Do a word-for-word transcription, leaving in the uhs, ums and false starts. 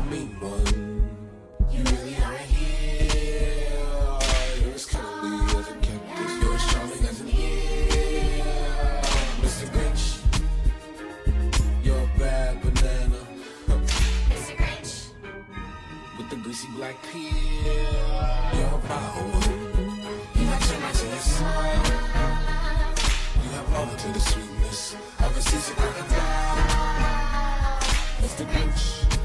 mean one. You really are a heel. You're as cuddly as a cactus. You're as charming as an eel. Mister Grinch, you're a bad banana. Mister Grinch, with the greasy black peel. You're a power. You have so much in your smile. You have all to the sweetness of a seasoned crocodile. Mister Grinch.